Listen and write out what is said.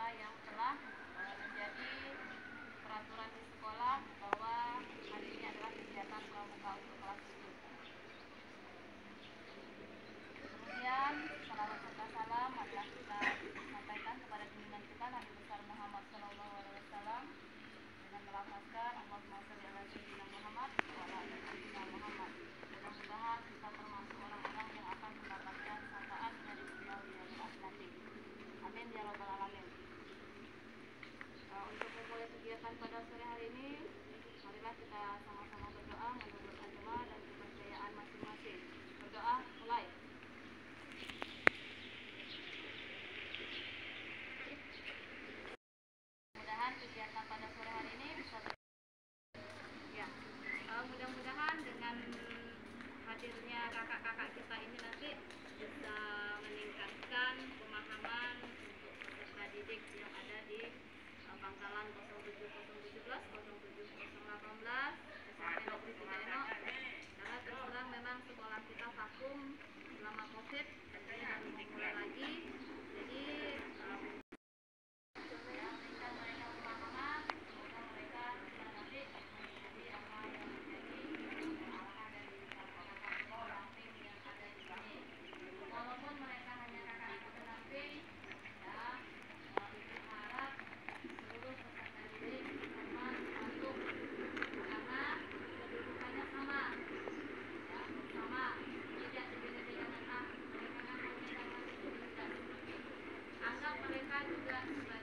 apa yang telah menjadi peraturan di sekolah bahwa hari ini adalah kegiatan pramuka untuk kelas 7. Kemudian salawat serta salam adalah kita sampaikan kepada junjungan kita Nabi besar Muhammad SAW dengan melafazkan Allahumma sholli ala sayyidina Muhammad wa ala ali sayyidina Muhammad. Mudah-mudahan kita termasuk orang-orang yang akan mendapatkan syafaat dari beliau di yaumil akhir nanti. Amin ya rabbal alamin. Untuk memulai kegiatan pada sore hari ini, marilah kita sama-sama berdoa menurut agama dan kepercayaan masing-masing. Berdoa mulai. Mudah-mudahan kegiatan pada sore hari ini bisa mudah-mudahan dengan hadirnya kakak-kakak kita ini nanti bisa meningkatkan pemahaman untuk peserta didik yang ada di pangkalan 07017, 07018, SMP Negeri 3 Eno. Karena terus terang memang sekolah kita vakum selama COVID, tentunya baru memulai lagi. Jadi mereka juga sebagai